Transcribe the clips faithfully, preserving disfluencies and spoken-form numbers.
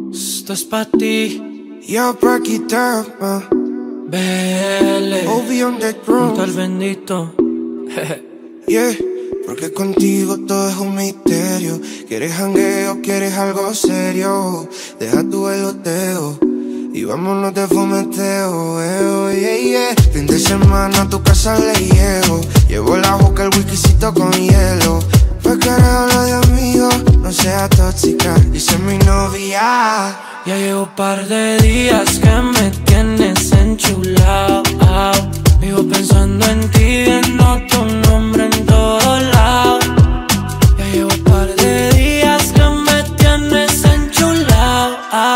Esto es pa' ti. Yo pa' quitarme. Vele. Obi on the drums. Junto al bendito. Yeah, porque contigo todo es un misterio. ¿Quieres jangueo? ¿Quieres algo serio? Deja tu veloteo y vámonos de fumeteo, eh, yeah, yeah. Fin de semana a tu casa le llego. Llevo la boca, el whiskycito con hielo. Pues carajo lo de amigos, no sea tóxica, dice mi novia. Ya llevo un par de días que me tienes enchulado. Vivo pensando en ti, viendo tu nombre en todos lados. Ya llevo un par de días que me tienes enchulado.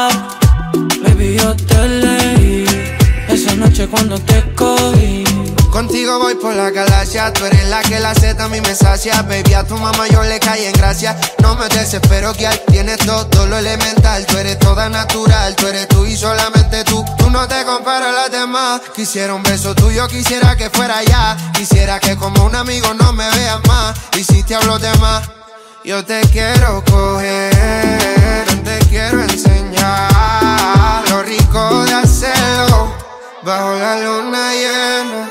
Baby, yo te leí esa noche cuando te cogí. Contigo voy por la galaxia, tú eres la que la Z a mí me sacia. Baby, a tu mamá yo le caí en gracia. No me desespero que hay, tienes todo lo elemental. Tú eres toda natural, tú eres tú y solamente tú. Tú no te comparas a las demás. Quisiera un beso tuyo, quisiera que fuera ya. Quisiera que como un amigo no me veas más. Y si te hablo de más, yo te quiero coger, te quiero enseñar lo rico de hacerlo bajo la luna llena.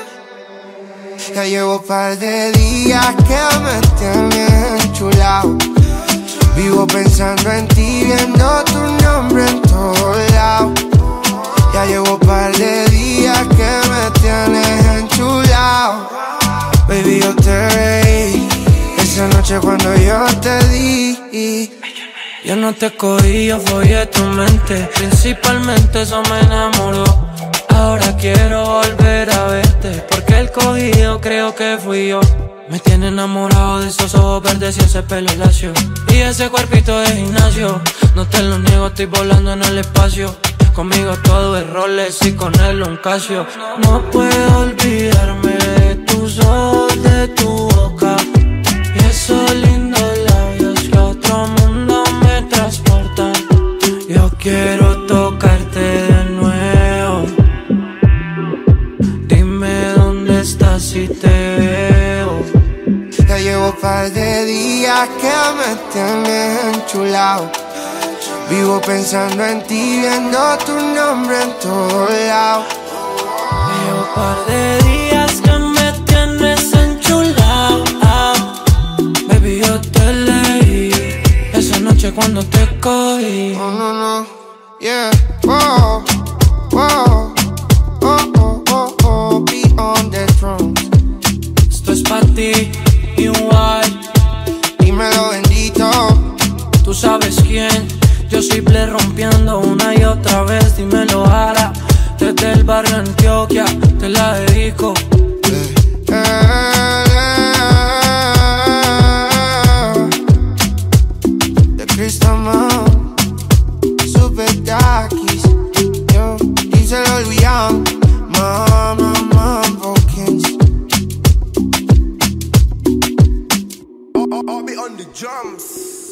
Ya llevo par de días que me tienes enchulado. Vivo pensando en ti, viendo tu nombre en todos lados. Ya llevo par de días que me tienes enchulado. Baby, yo te reí esa noche cuando yo te di. Yo no te cogí, yo follé tu mente. Principalmente eso me enamoró. Ahora quiero volver a verte, porque el cogido creo que fui yo. Me tiene enamorado de esos ojos verdes y ese pelo lacio y ese cuerpito de gimnasio. No te lo niego, estoy volando en el espacio. Conmigo todo es Rolex y con él un Casio. No puedo olvidarme de tus ojos, de tu boca y esos lindos labios que a otro mundo me transportan. Yo quiero tocarte de nuevo. Dime dónde estás si te veo. Ya llevo par de días que me tienes enchulado. Vivo pensando en ti, viendo tu nombre en todos lados. Ya llevo par de días que me tienes enchulado. Baby, yo te leí esa noche cuando te cogí. Oh, no, no, yeah, oh, oh, oh, oh, oh, oh, be on the throne. Esto es pa' ti, igual. Dímelo bendito. Tú sabes quién. Yo simple rompiendo una y otra vez. Dímelo ahora. Desde el barrio Antioquia te la dedico. Eh, eh, eh, de Crystal Mom, Super Takis. Yo, díselo al William. Mama, Mambo Kings. I'll be on the drums.